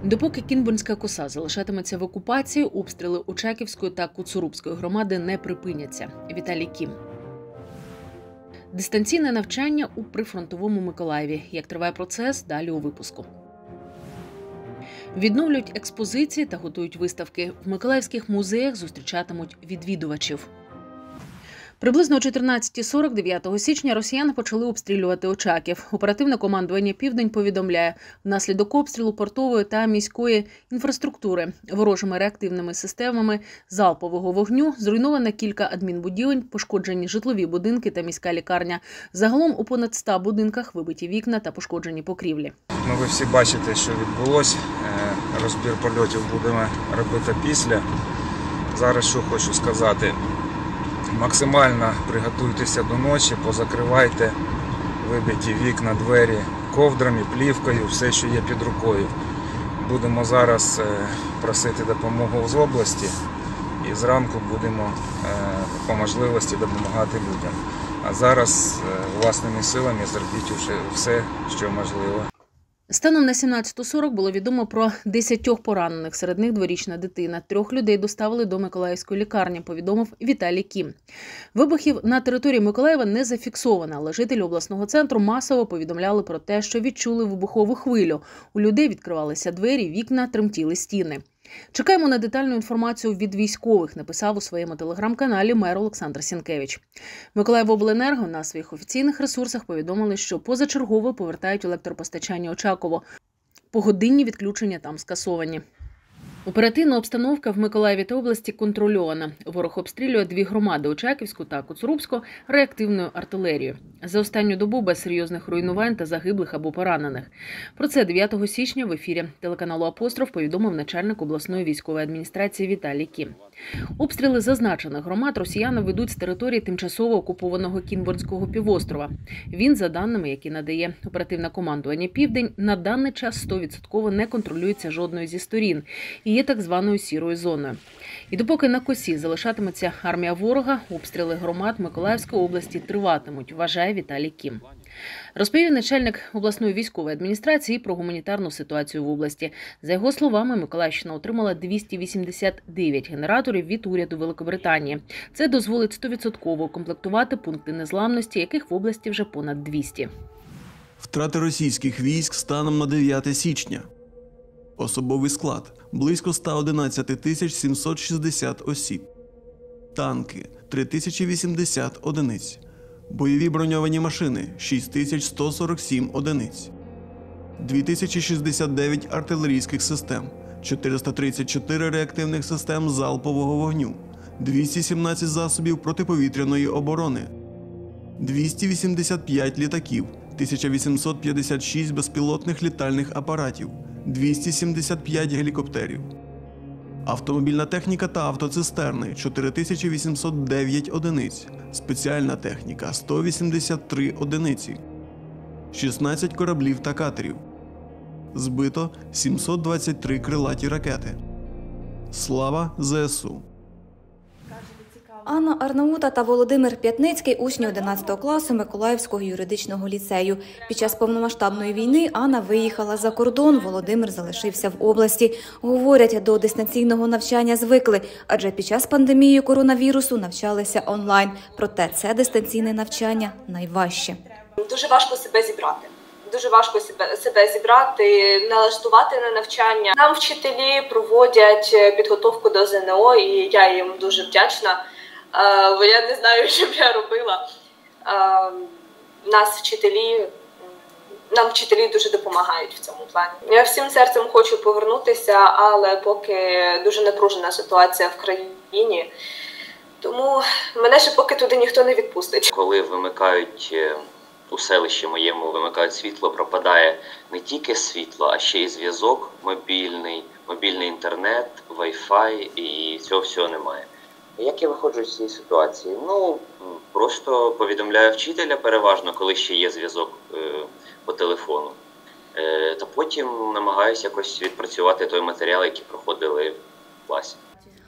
Допоки Кінбурнська коса залишатиметься в окупації, обстріли Очаківської та Коцурубської громади не припиняться. Віталій Кім. Дистанційне навчання у прифронтовому Миколаєві. Як триває процес, далі у випуску. Відновлюють експозиції та готують виставки. В миколаївських музеях зустрічатимуть відвідувачів. Приблизно о 14:40 9 січня росіяни почали обстрілювати Очаків. Оперативне командування «Південь» повідомляє, внаслідок обстрілу портової та міської інфраструктури ворожими реактивними системами залпового вогню зруйновано кілька адмінбудівель, пошкоджені житлові будинки та міська лікарня. Загалом у понад 100 будинках вибиті вікна та пошкоджені покрівлі. Ви всі бачите, що відбулося. Розбір польотів будемо робити після. Зараз що хочу сказати. Максимально приготуйтеся до ночі, позакривайте вибиті вікна, двері ковдрами, плівкою, все, що є під рукою. Будемо зараз просити допомогу з області і зранку будемо по можливості допомагати людям. А зараз власними силами зробіть все, що можливо. Станом на 17:40 було відомо про 10 поранених, серед них 2-річна дитина. 3 людей доставили до Миколаївської лікарні, повідомив Віталій Кім. Вибухів на території Миколаєва не зафіксовано, але жителі обласного центру масово повідомляли про те, що відчули вибухову хвилю. У людей відкривалися двері, вікна, тремтіли стіни. Чекаємо на детальну інформацію від військових, написав у своєму телеграм-каналі мер Олександр Сінкевич. Миколаївобленерго на своїх офіційних ресурсах повідомили, що позачергово повертають електропостачання Очаково. Погодинні відключення там скасовані. Оперативна обстановка в Миколаєві та області контрольована. Ворог обстрілює 2 громади – Очаківську та Коцурубську – реактивною артилерією. За останню добу без серйозних руйнувань та загиблих або поранених. Про це 9 січня в ефірі телеканалу «Апостроф» повідомив начальник обласної військової адміністрації Віталій Кім. Обстріли зазначених громад росіяни ведуть з території тимчасово окупованого Кінбурнського півострова. Він, за даними, які надає оперативне командування «Південь», на даний час 100% не контролюється жодною зі сторін і є так званою сірою зоною. І допоки на косі залишатиметься армія ворога, обстріли громад Миколаївської області триватимуть, вважає Віталій Кім. Розповів начальник обласної військової адміністрації про гуманітарну ситуацію в області. За його словами, Миколаївщина отримала 289 генераторів від уряду Великобританії. Це дозволить 100% укомплектувати пункти незламності, яких в області вже понад 200. Втрати російських військ станом на 9 січня. Особовий склад – близько 111 760 осіб. Танки – 3080 одиниць. Бойові броньовані машини – 6147 одиниць. 2069 артилерійських систем, 434 реактивних систем залпового вогню, 217 засобів протиповітряної оборони, 285 літаків, 1856 безпілотних літальних апаратів, 275 гелікоптерів. Автомобільна техніка та автоцистерни – 4809 одиниць. Спеціальна техніка – 183 одиниці. 16 кораблів та катерів. Збито 723 крилаті ракети. Слава ЗСУ! Анна Арнаута та Володимир П'ятницький – учні 11 класу Миколаївського юридичного ліцею. Під час повномасштабної війни Анна виїхала за кордон, Володимир залишився в області. Говорять, до дистанційного навчання звикли, адже під час пандемії коронавірусу навчалися онлайн. Проте це дистанційне навчання найважче. Дуже важко себе зібрати. Дуже важко себе зібрати, налаштувати на навчання. Нам вчителі проводять підготовку до ЗНО, і я їм дуже вдячна. Бо я не знаю, що б я робила. Нам вчителі дуже допомагають в цьому плані. Я всім серцем хочу повернутися, але поки дуже напружена ситуація в країні, тому мене ще поки туди ніхто не відпустить. Коли вимикають, у селищі моєму вимикають світло, пропадає не тільки світло, а ще й зв'язок мобільний інтернет, Wi-Fi, і цього всього немає. Як я виходжу з цієї ситуації? Просто повідомляю вчителя переважно, коли ще є зв'язок по телефону. Та потім намагаюся якось відпрацювати той матеріал, який проходили в класі.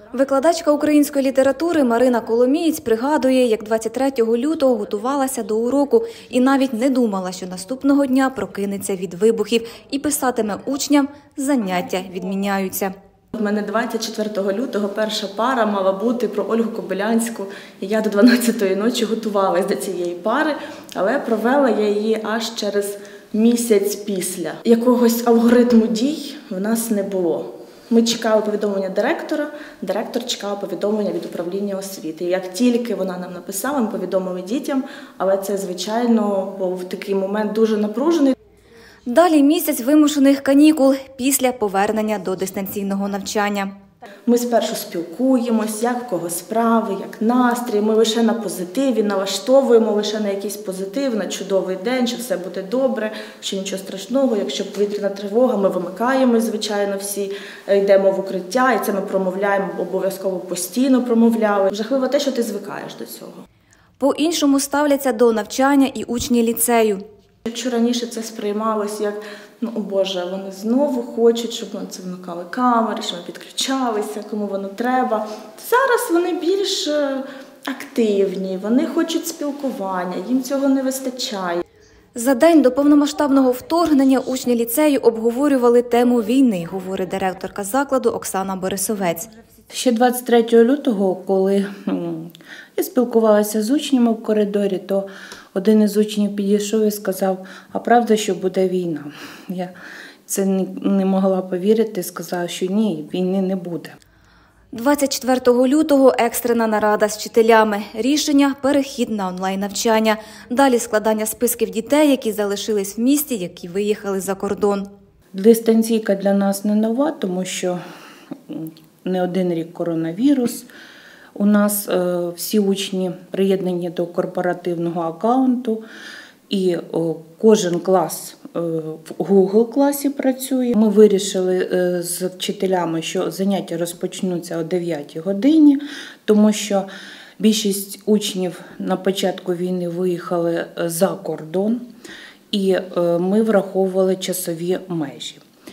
Викладачка української літератури Марина Коломієць пригадує, як 23 лютого готувалася до уроку і навіть не думала, що наступного дня прокинеться від вибухів і писатиме учням «Заняття відміняються». У мене 24 лютого перша пара мала бути про Ольгу Кобилянську. І я до 12-ї ночі готувалась до цієї пари, але провела я її аж через місяць після. Якогось алгоритму дій в нас не було. Ми чекали повідомлення директора, директор чекав повідомлення від управління освіти. І як тільки вона нам написала, ми повідомили дітям, але це, звичайно, був такий момент дуже напружений. Далі місяць вимушених канікул після повернення до дистанційного навчання. Ми спершу спілкуємось, як в кого справи, як настрій. Ми лише на позитиві, налаштовуємо лише на якийсь позитив, на чудовий день, що все буде добре, що нічого страшного. Якщо повітряна тривога, ми вимикаємось, звичайно, всі, йдемо в укриття, і це ми промовляємо, обов'язково постійно промовляли. Жахливо те, що ти звикаєш до цього. По-іншому ставляться до навчання і учні ліцею. Якщо раніше це сприймалось як, о Боже, вони знову хочуть, щоб ми це вмикали камери, щоб ми підключалися, кому воно треба. Зараз вони більш активні, вони хочуть спілкування, їм цього не вистачає. За день до повномасштабного вторгнення учні ліцею обговорювали тему війни, говорить директорка закладу Оксана Борисовець. Ще 23 лютого, коли я спілкувалася з учнями в коридорі, то один із учнів підійшов і сказав, а правда, що буде війна? Я це не могла повірити, сказала, що ні, війни не буде. 24 лютого екстрена нарада з вчителями. Рішення – перехід на онлайн-навчання. Далі складання списків дітей, які залишились в місті, які виїхали за кордон. Дистанційка для нас не нова, тому що не один рік коронавірус. У нас всі учні приєднані до корпоративного акаунту, і кожен клас в Google класі працює. Ми вирішили з вчителями, що заняття розпочнуться о 9 годині, тому що більшість учнів на початку війни виїхали за кордон, і ми враховували часові межі.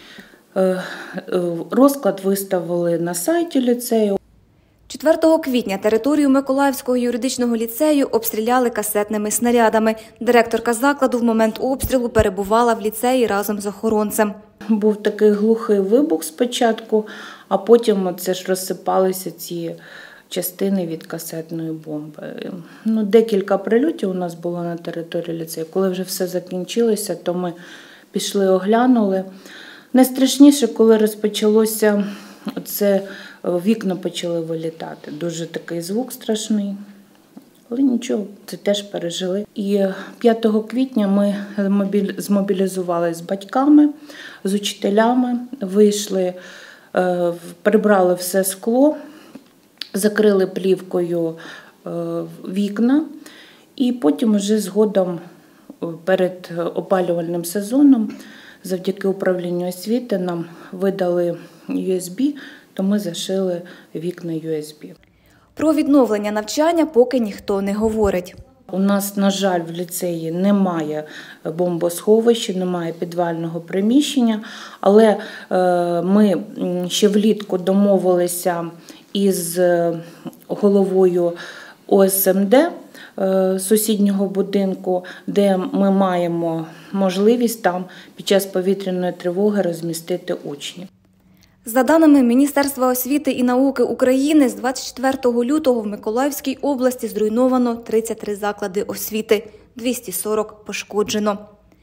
Розклад виставили на сайті ліцею. 4 квітня територію Миколаївського юридичного ліцею обстріляли касетними снарядами. Директорка закладу в момент обстрілу перебувала в ліцеї разом з охоронцем. Був такий глухий вибух спочатку, а потім це ж розсипалися ці частини від касетної бомби. Декілька прильотів у нас було на території ліцею. Коли вже все закінчилося, то ми пішли, оглянули. Найстрашніше, коли розпочалося, це вікна почали вилітати. Дуже такий звук страшний, але нічого, це теж пережили. І 5 квітня ми змобілізувалися з батьками, з учителями, вийшли, прибрали все скло, закрили плівкою вікна, і потім вже згодом перед опалювальним сезоном завдяки управлінню освіти нам видали USB, то ми зашили вікна USB. Про відновлення навчання поки ніхто не говорить. У нас, на жаль, в ліцеї немає бомбосховища, немає підвального приміщення, але ми ще влітку домовилися із головою ОСМД сусіднього будинку, де ми маємо можливість там під час повітряної тривоги розмістити учнів. За даними Міністерства освіти і науки України, з 24 лютого в Миколаївській області зруйновано 33 заклади освіти, 240 пошкоджено.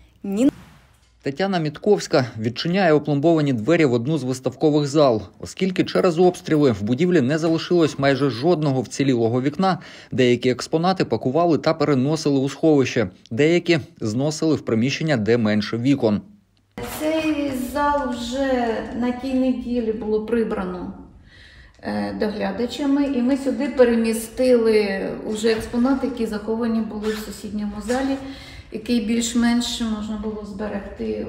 Тетяна Мітковська відчиняє опломбовані двері в одну з виставкових зал, оскільки через обстріли в будівлі не залишилось майже жодного вцілілого вікна, деякі експонати пакували та переносили у сховище, деякі зносили в приміщення, де менше вікон. Цей зал вже на тій неділі було прибрано доглядачами, і ми сюди перемістили вже експонати, які заховані були в сусідньому залі, який більш-менш можна було зберегти,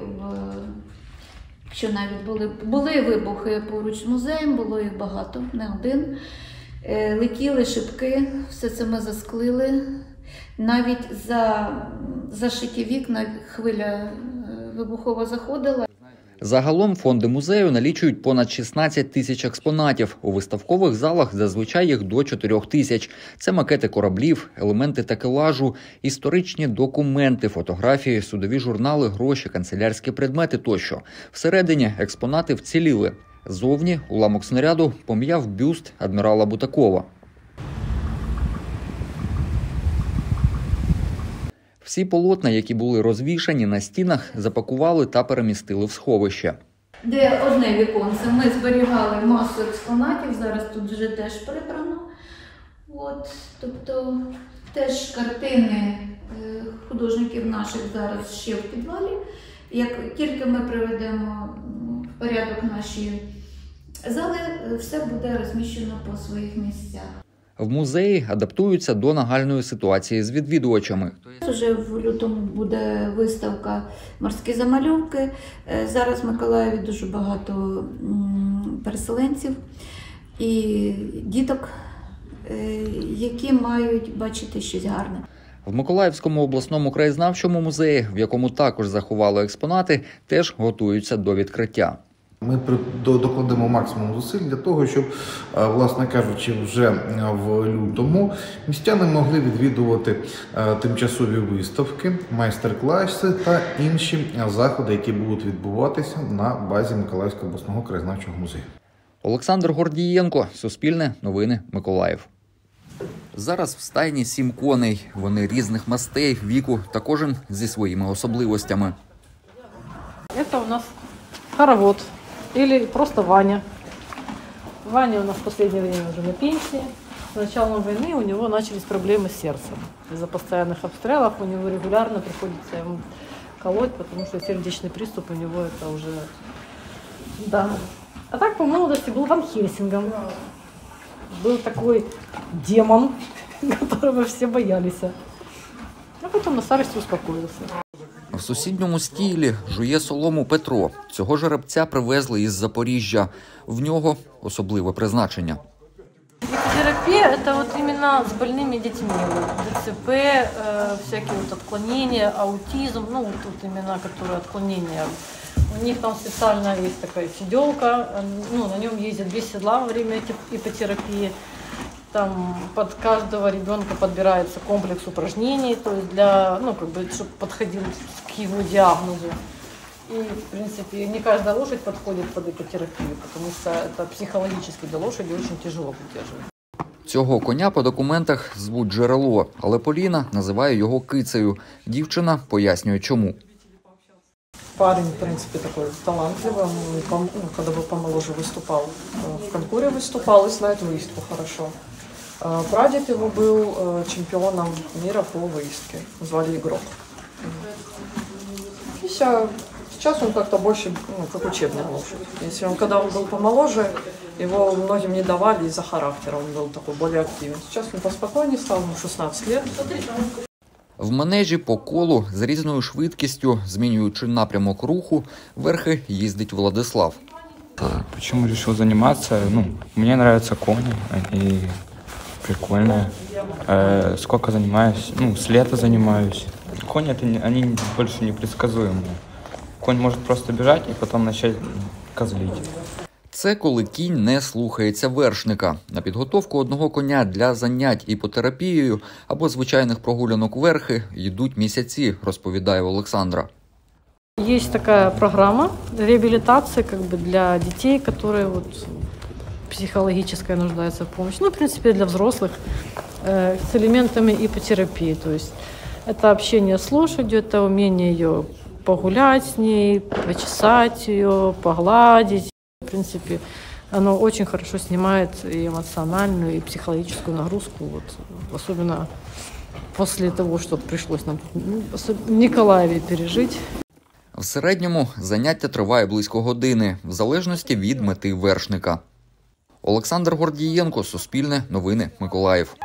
якщо навіть були вибухи поруч з музеєм, було їх багато, не один. Летіли шибки, все це ми засклили. Навіть за зашиті вікна хвиля вибухова заходила. Загалом фонди музею налічують понад 16 тисяч експонатів. У виставкових залах зазвичай їх до 4 тисяч. Це макети кораблів, елементи такелажу, історичні документи, фотографії, судові журнали, гроші, канцелярські предмети тощо. Всередині експонати вціліли. Зовні уламок снаряду пом'яв бюст адмірала Бутакова. Всі полотна, які були розвішані на стінах, запакували та перемістили в сховище. Де одне віконце, ми зберігали масу експонатів, зараз тут вже теж прибрано. Тобто теж картини художників наших зараз ще в підвалі. Як тільки ми приведемо в порядок наші зали, все буде розміщено по своїх місцях. В музеї адаптуються до нагальної ситуації з відвідувачами. Вже в лютому буде виставка «Морські замальовки». Зараз в Миколаєві дуже багато переселенців і діток, які мають бачити щось гарне. В Миколаївському обласному краєзнавчому музеї, в якому також заховали експонати, теж готуються до відкриття. Ми докладемо максимум зусиль для того, щоб, власне кажучи, вже в лютому містяни могли відвідувати тимчасові виставки, майстер-класи та інші заходи, які будуть відбуватися на базі Миколаївського обласного краєзнавчого музею. Олександр Гордієнко, Суспільне новини, Миколаїв. Зараз в стайні 7 коней. Вони різних мастей, віку та кожен зі своїми особливостями. Це у нас хоровод. Или просто Ваня. Ваня у нас в последнее время уже на пенсии. С началом войны у него начались проблемы с сердцем. Из-за постоянных обстрелов у него регулярно приходится ему колоть, потому что сердечный приступ у него это уже... Да. А так по молодости был Ван Хельсингом. Был такой демон, которого все боялись. А потом на старости успокоился. В сусідньому стілі жує солому Петро. Цього жеребця привезли із Запоріжжя. В нього особливе призначення. Терапия – это вот именно с больными детьми. ДЦП, всякие вот отклонения, аутизм, ну вот тут именно, которые отклонения. У них там специально есть такая сиделка, ну, на нем ездят 2 седла во время ипотерапии. Там под каждого ребенка подбирается комплекс упражнений, то есть для, ну, как бы, чтобы подходил к его диагнозу. И, в принципе, не каждая лошадь подходит под ипотерапию, потому что это психологически для лошади очень тяжело поддерживать. Цього коня по документах звуть Джерело, але Поліна називає його Кицею. Дівчина пояснює, чому. Парень, в принципе, такой талантливый, он, когда бы помоложе выступал, в конкуре выступал и знает выездку хорошо. Прадед его был чемпионом мира по выездке, звали Игрок. И сейчас он как-то больше, как учебная лошадь. Если он, когда он был помоложе, его многим не давали из-за характера, он был такой более активный. Сейчас он поспокойнее стал, ему 16 лет. В манежі по колу з різною швидкістю, змінюючи напрямок руху, верхи їздить Владислав. Почему решил заниматься? Мне нравятся кони, они прикольные. Сколько занимаюсь? С лета занимаюсь. Кони, они больше непредсказуемые. Конь может просто бежать и потом начать козлить. Це коли кінь не слухається вершника. На підготовку одного коня для занять іпотерапією або звичайних прогулянок верхи йдуть місяці, розповідає Олександра. Есть такая программа реабилитации для детей, которые психологически нуждаются в помощи. В принципе, для взрослых с элементами ипотерапии. То есть это общение с лошадью, это умение ее погулять с ней, почесать ее, погладить. В принципе, оно очень хорошо снимает и эмоциональную, и психологическую нагрузку, особенно после того, что пришлось нам в Николаеве пережить. В середньому заняття триває близько години, в залежності від мети вершника. Олександр Гордієнко, Суспільне новини, Миколаїв.